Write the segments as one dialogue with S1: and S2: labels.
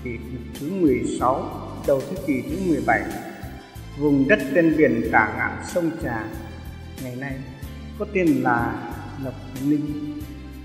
S1: kỷ thứ 16, đầu thế kỷ thứ 17, vùng đất ven biển tả ngạn sông Trà ngày nay có tên là Lộc Ninh,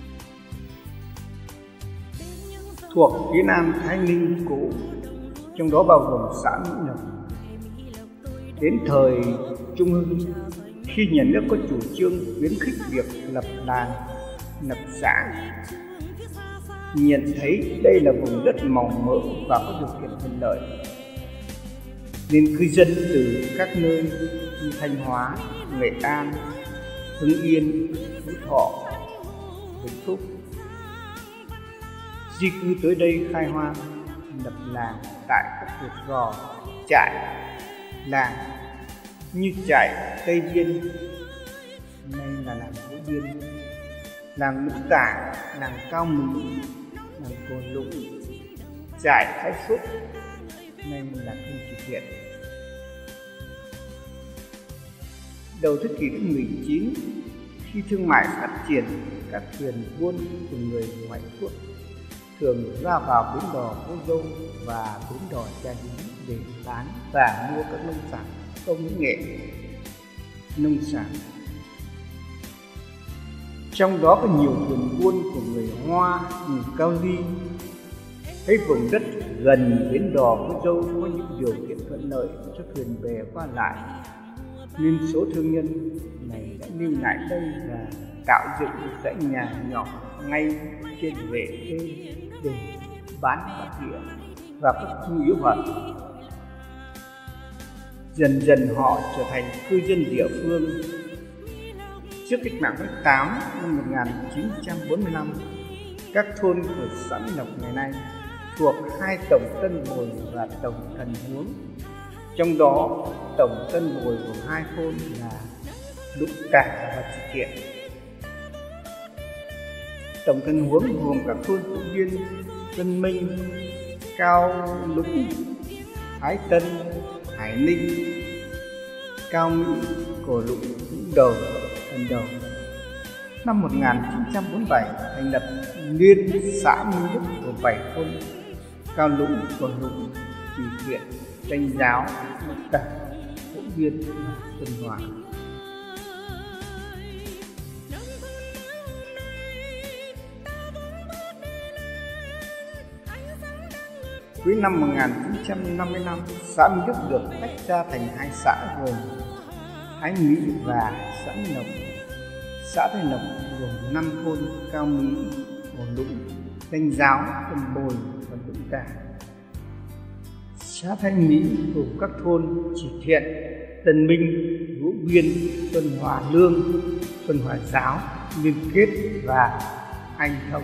S1: thuộc phía nam Thái Ninh cũ, trong đó bao gồm xã Mỹ Lộc. Đến thời Trung Hưng, khi nhà nước có chủ trương khuyến khích việc lập làng, lập xã, nhận thấy đây là vùng đất màu mỡ và có điều kiện thuận lợi, nên cư dân từ các nơi như Thanh Hóa, Nghệ An, Hưng Yên, Phú Thọ, Vĩnh Phúc di cư tới đây khai hoang, lập làng tại các cột gò, trại, làng như trại Tây Biên, nay là làng Vũ Biên, làng Lũng Tả, làng Cao Mỹ, làng Cồn Lũng, trại Thái Phúc, nay là Thôn Chỉ Thiện. Đầu thế kỷ thứ 19, khi thương mại phát triển, các thuyền buôn của người ngoại quốc thường ra vào bến đò Cô Dâu và bến đò Trà Lý để bán và mua các nông sản công nghệ nông sản. Trong đó có nhiều thuyền buôn của người Hoa, người Cao Ly. Thấy vùng đất gần bến đò Cô Dâu có những điều kiện thuận lợi cho thuyền bè qua lại, nên số thương nhân này đã lưu lại đây và tạo dựng một dãy nhà nhỏ ngay trên vệ đê để bán bản địa và các nhu yếu phẩm. Dần dần họ trở thành cư dân địa phương. Trước cách mạng tháng 8 năm 1945, các thôn của xã Mỹ Lộc ngày nay thuộc hai tổng Tân Bồi và tổng Thần Huống. Trong đó, tổng Tân Bồi gồm hai thôn là Lũng Tả và Chỉ Thiện. Tổng Thần Huống gồm các thôn Phú Biên, Tân Minh, Cao Lũng, Thái Tân, Hải Ninh, Cao Mỹ, Cổ Lũng, Lũng Đầu, Tân Đầu. Năm 1947 thành lập Liên xã Minh Đức của 7 thôn: Cao Lũng, Cổ Lũng, Chỉ Thiện, Chanh Giáo, Lũng Tả, Phú Biên và Xuân Hòa. Cuối năm 1955, xã Minh Đức được tách ra thành hai xã gồm Thái Mỹ và xã Minh Lộc. Xã Thái Lộc gồm 5 thôn: Cao Mỹ, Cổ Lũng, Chanh Giáo, Tân Bồi và Lũng Tả. Xã Thái Mỹ gồm các thôn Chỉ Thiện, Tân Minh, Vũ Biên, Xuân Hòa Lương, Xuân Hòa Giáo, Liên Kết và Anh Thông.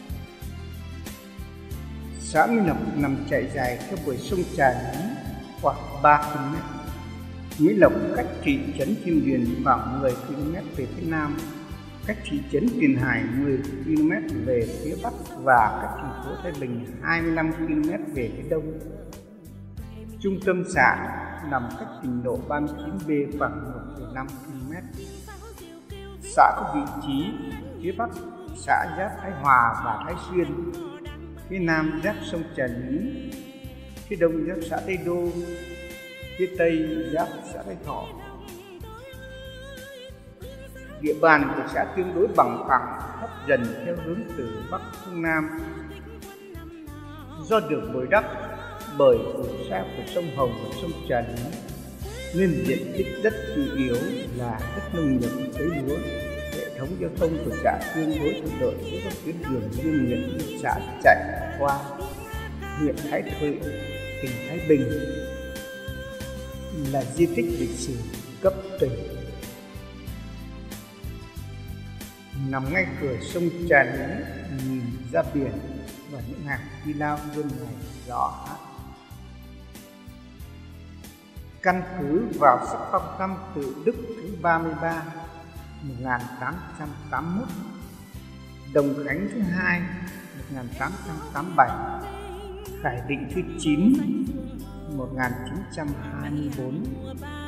S1: Xã Mỹ Lộc nằm chảy dài theo bờ sông Trà Lý khoảng 3 km. Mỹ Lộc cách thị trấn Kim Điền khoảng 10 km về phía nam, cách thị trấn Tiền Hải 10 km về phía bắc và cách thành phố Thái Bình 25 km về phía đông. Trung tâm xã nằm cách tỉnh lộ 39B khoảng 1,5 km. Xã có vị trí phía bắc xã giáp Thái Hòa và Thái Xuyên, phía nam giáp sông Trà Lý, phía đông giáp xã Tây Đô, phía tây giáp xã Thái Thọ. Địa bàn của xã tương đối bằng phẳng, thấp dần theo hướng từ bắc xuống nam. Do được bồi đắp bởi phù sa của sông Hồng và sông Trà Lý, nên diện tích đất chủ yếu là đất nông nghiệp cấy lúa. Hệ thống giao thông của xã tương đối thuận lợi với các tuyến đường liên huyện như xã chạy qua huyện Thái Thụy, tỉnh Thái Bình, là di tích lịch sử cấp tỉnh. Nằm ngay cửa sông Trà Lý, nhìn ra biển và những hàng phi lao bên ngoài rõ hát. Căn cứ vào sắc phong năm Tự Đức thứ 33 1881, Đồng Khánh thứ 2 1887, Khải Định thứ 9 1924,